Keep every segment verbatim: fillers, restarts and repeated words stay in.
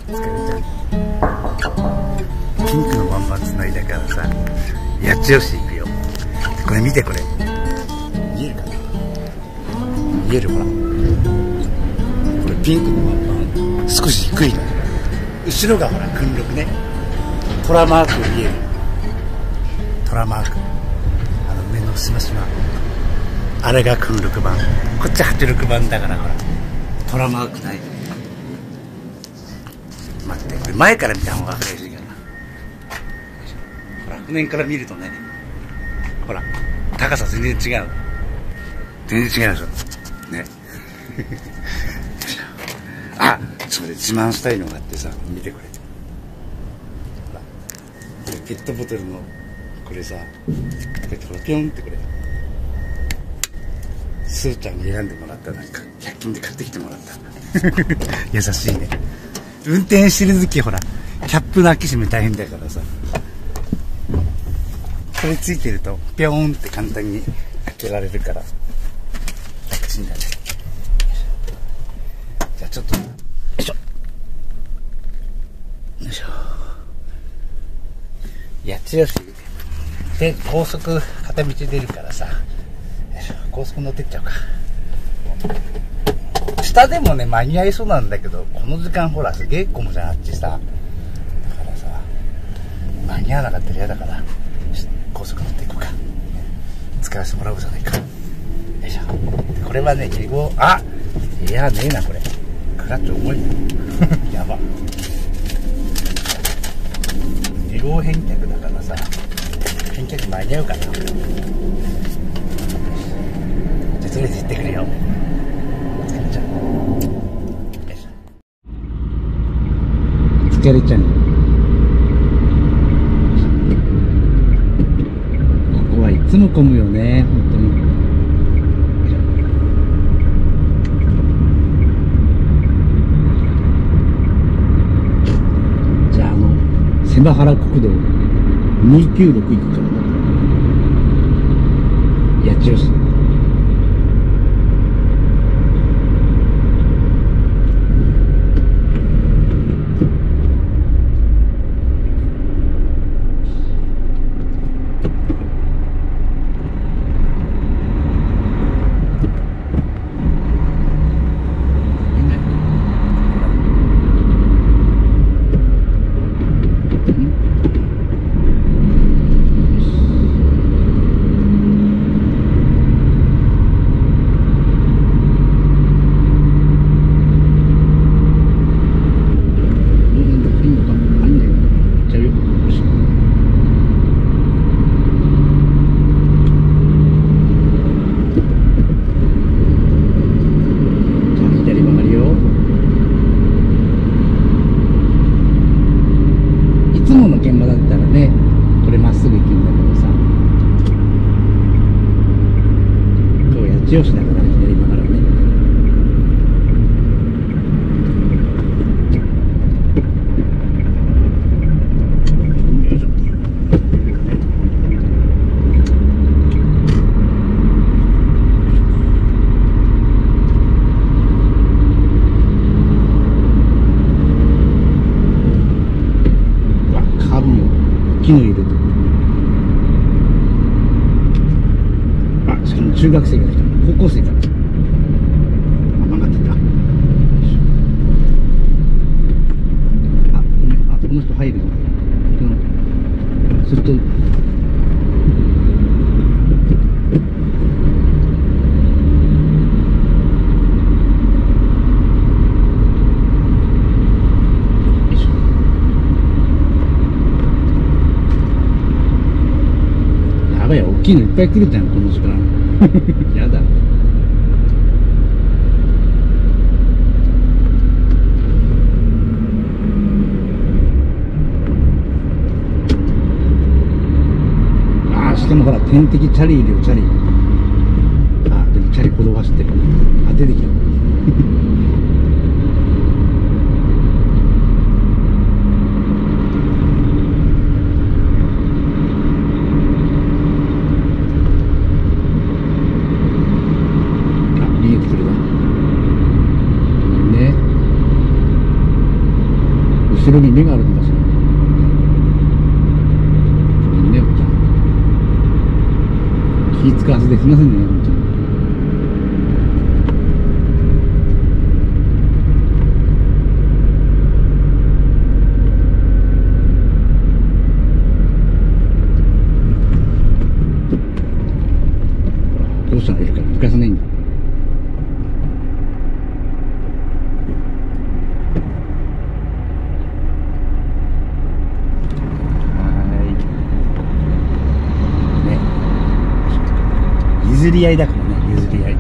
疲れちゃう。ピンクのまんまつないだからさ、八千代市行くよ。これ見て、これ見えるかな。見える？ほら、これピンクのまんま、少し低いの。後ろがほら訓録ね、トラマーク見える。トラマーク、あの上のしましま、あれが訓録版、こっちはちじゅうろくばんだからほらトラマークない。待って、これ前から見た方が分かりやすいかな。ほら、この辺から見るとね、ほら高さ全然違う。全然違うでしょね。あ、それで自慢したいのがあってさ、見てこれ。ほら、これペットボトルのこれさ、これほらピョンってこれ。スーちゃんに選んでもらった、なんかひゃく均で買ってきてもらった。優しいね。運転してる時ほらキャップの開け閉め大変だからさ、これついてるとピョーンって簡単に開けられるから楽ちんだね。じゃあちょっとよいしょよいしょ。八千代市で高速片道出るからさ、高速乗ってっちゃうか。下でもね間に合いそうなんだけど、この時間ほらすげえ混むじゃんあっちさ。だからさ間に合わなかったら嫌だから、高速乗っていこうか。使わせてもらおうじゃないか。よいしょ。これはねに号、あ、いやねえなこれ、クラッチ重いな。やば。に号返却だからさ、返却間に合うかな。じゃあとりあえず行ってくるよ。疲れちゃう。ここはいつも混むよね、本当に。じゃあ、あの狭原国道にひゃくきゅうじゅうろく行くからな。八千代市。八千代市だから左曲がるね。わ、カーブも木のいる。あ、しかも中学生が来た。高校生から。あ、曲がってた。あ、あ、この人入るよ。すると。やばいよ、大きいのいっぱい来るじゃん、この時間。やだ。ああ、しかもほら天敵チャリいるよ、チャリ。あ、でもチャリ歩道走ってる。あ、出てきた。 後ろに目があるのかしら。ごめんね、おっちゃん。気使わせてすみませんね、おっちゃん。どうしたらいるから抜かさないんだ。譲り合いだからね、譲り合い。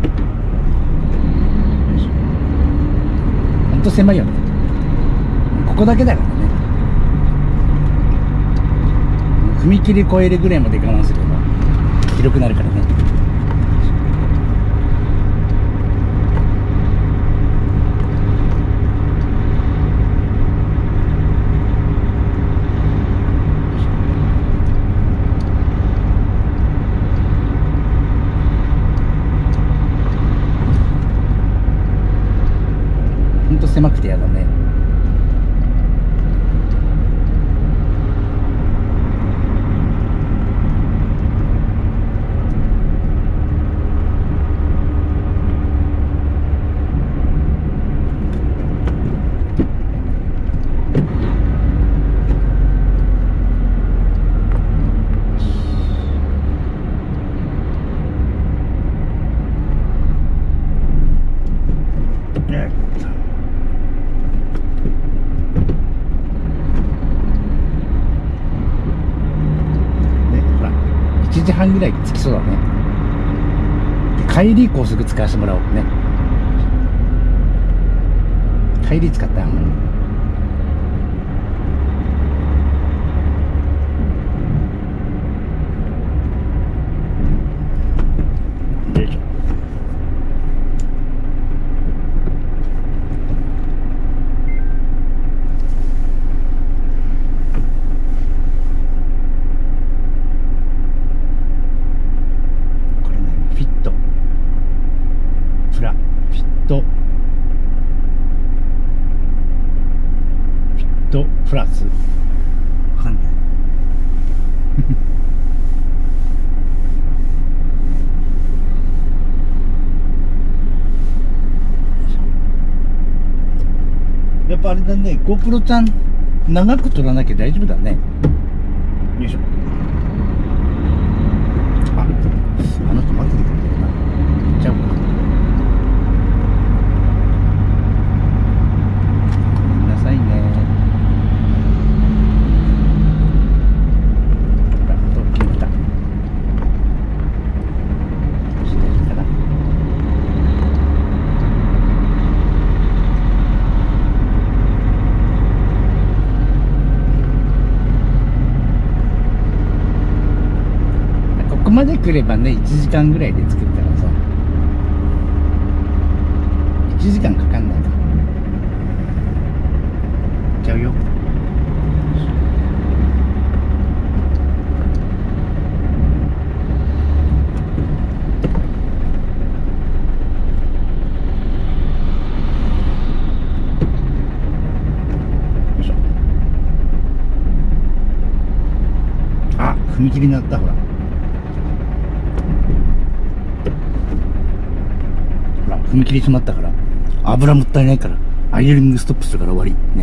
ほんと狭いよね。ここだけだからね。踏切越えるぐらいまで我慢すれば広くなるからね。ほんと狭くてやだね。いちじはんぐらい着きそうだね。で帰り高速使わせてもらおうね。帰り使ったらよいしょ。フィットプラフィットフィットプラスわかんないやっぱあれだね、GoPro ちゃん長く撮らなきゃ大丈夫だね。よいしょ。あ、あの人待っててくれてるな。行っちゃおうか。ごめんなさいね。ほら、特急来た。してるかな。ここまで来ればね、いちじかんぐらいで着くからさ。いちじかんかかんないから。行っちゃうよ。よいしょ。あ、踏切になった、ほら。踏切閉まったから油もったいないからアイドリングストップするから終わりね。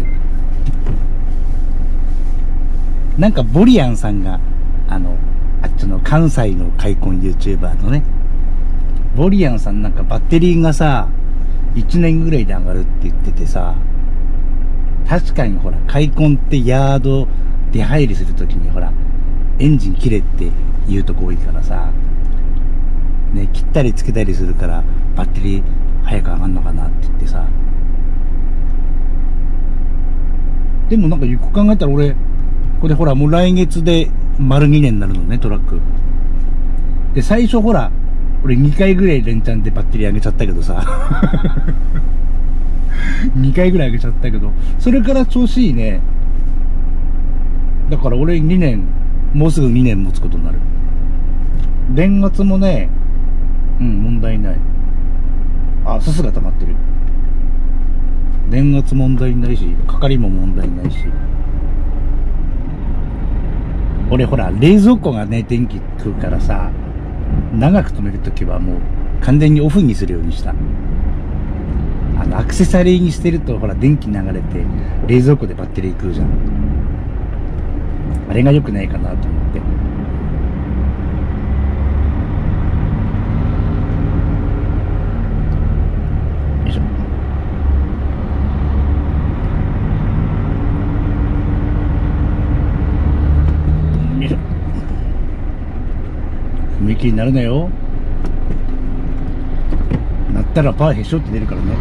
なんかボリアンさんがあのあっちの関西の開墾 YouTuber のね、ボリアンさんなんかバッテリーがさいちねんぐらいで上がるって言っててさ、確かにほら開墾ってヤード出入りするときにほらエンジン切れって言うとこ多いからさね、切ったりつけたりするからバッテリー早く上がんのかなって言ってさ。でもなんかよく考えたら俺これほらもう来月で丸にねんになるのね、トラックで。最初ほら俺にかいぐらい連チャンでバッテリー上げちゃったけどさにかいぐらい上げちゃったけど、それから調子いいね。だから俺にねん、もうすぐにねん持つことになる。電圧もね、うん、問題ない。あ、すすが溜まってる。 電圧問題ないし、かかりも問題ないし。俺ほら、冷蔵庫がね、電気食うからさ、長く止めるときはもう完全にオフにするようにした。あの、アクセサリーにしてると、ほら、電気流れて、冷蔵庫でバッテリー食うじゃん。あれが良くないかなと思って。よいしょ。よいしょ。踏切になるなよ。なったらパーへしょって出るからね。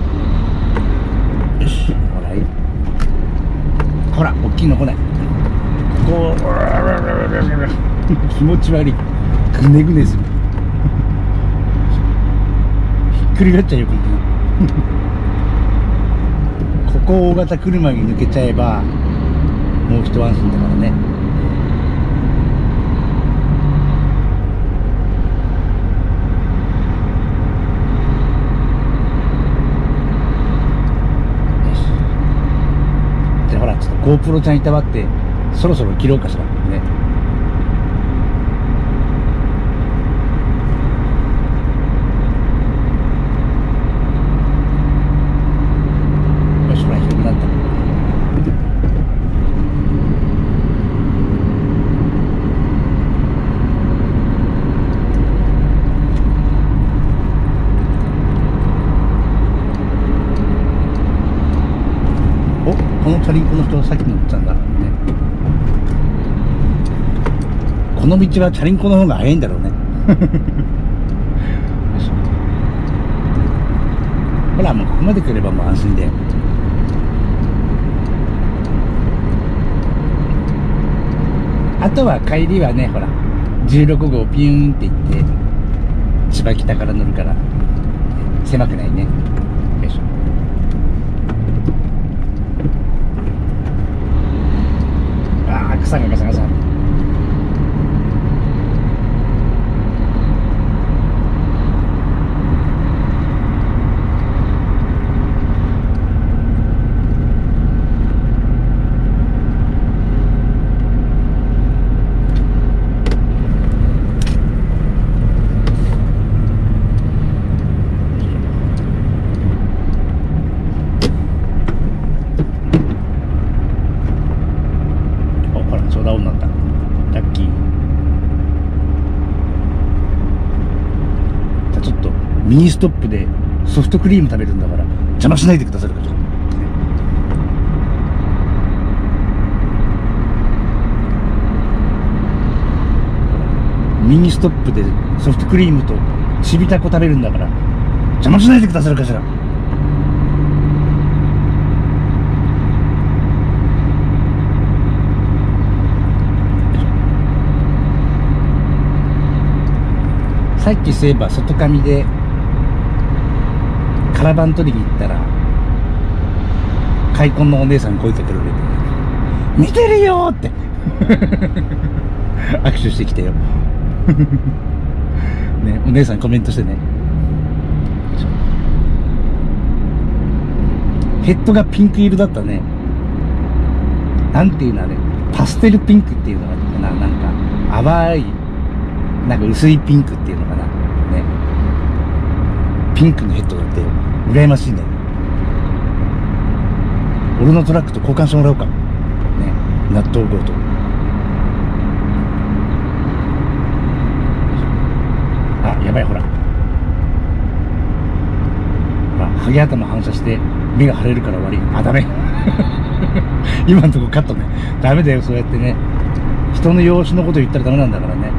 よし、ほらいい。ほら、大きいの来ない。こう気持ち悪い。ぐねぐねする。ひっくり返っちゃうよ、ここここ大型車に抜けちゃえばもう一安心だからね。ほら、ちょっと GoPro ちゃんいたわって、そろそろ切ろうかしら。ね。よし、ほら、広くなった。お、このチャリンコの人さっき乗ったんだね。この道はチャリンコの方が早いんだろうね。ほら、もうここまで来ればもう安心で。あとは帰りはね、ほらじゅうろくごうピューンって行って千葉北から乗るから狭くないね。よいしょ。ああ、草がガサガサ。ミニストップでソフトクリーム食べるんだから邪魔しないでくださるかと。ミニストップでソフトクリームとちびたこ食べるんだから邪魔しないでくださるかしら。さっきそういえば外上でカラバン取りに行ったら開墾のお姉さん声かけられて「見てるよ!」って握手してきてよ。ね、お姉さんコメントしてね。ヘッドがピンク色だったね。なんていうのあれ、パステルピンクっていうのかな、なんか淡いなんか薄いピンクっていうのかなね。ピンクのヘッドだって羨ましいね。俺のトラックと交換してもらおうかね。納豆強盗。あ、やばい、ほらほら、ハゲ頭反射して目が腫れるから悪い。あ、ダメ。今のとこカットね。ダメだよ、そうやってね。人の容姿のこと言ったらダメなんだからね。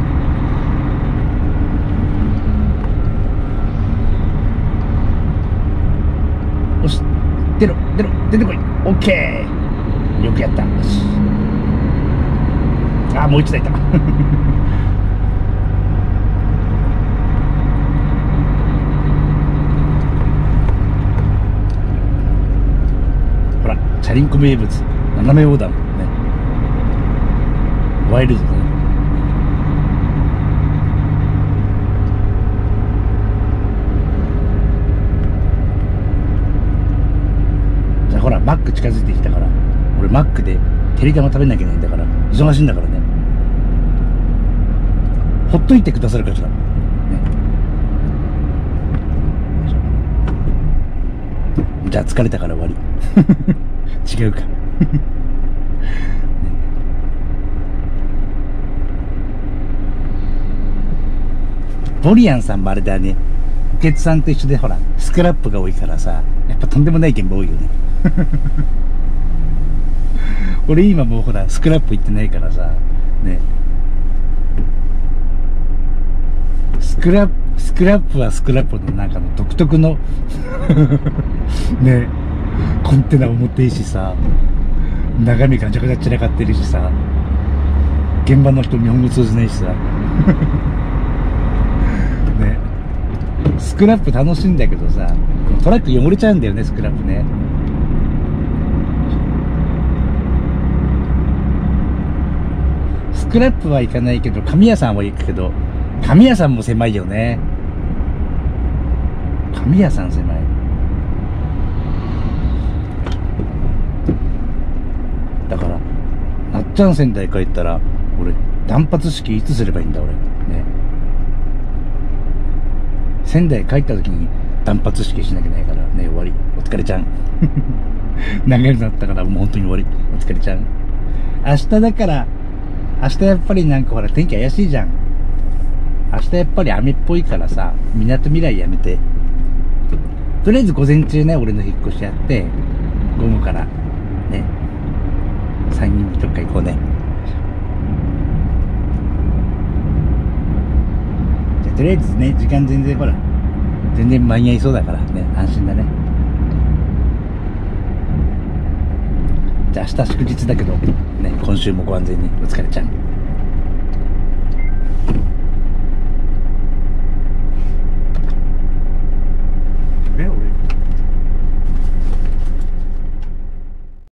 よし、出ろ出ろ出てこい。オッケー、よくやった。よし。あ、もう一台いた。ほら、チャリンコ名物斜め横断ね。ワイルドだね。 ほら、マック近づいてきたから、俺マックでてりたま食べなきゃいけないんだから、忙しいんだからね。ほっといてくださるかしら。ね。じゃあ疲れたから終わり。違うか。ボリアンさんもあれだね。お客さんと一緒でほら、スクラップが多いからさ、やっぱとんでもない現場多いよね。俺今もうほら、スクラップ行ってないからさ、ね。スクラップ、スクラップはスクラップのなんかの独特の、ね、コンテナ重ていしさ、中身ガチャガチャ散らかってるしさ、現場の人日本語通じないしさ。ね、スクラップ楽しいんだけどさ、トラック汚れちゃうんだよね、スクラップね。スクラップは行かないけど、紙屋さんは行くけど、紙屋さんも狭いよね。紙屋さん狭い。だから、なっちゃん仙台帰ったら、俺、断髪式いつすればいいんだ、俺。ね。仙台帰った時に断髪式しなきゃいけないからね、終わり。お疲れちゃん。長くなったからもう本当に終わり。お疲れちゃん。明日だから、明日やっぱりなんかほら天気怪しいじゃん。明日やっぱり雨っぽいからさ、みなとみらいやめて。とりあえず午前中ね、俺の引っ越しやって、午後から、ね、さんにんでどっか行こうね。じゃあとりあえずね、時間全然ほら、全然間に合いそうだからね、安心だね。じゃあ明日祝日だけど、ね、今週もご安全にお疲れちゃん。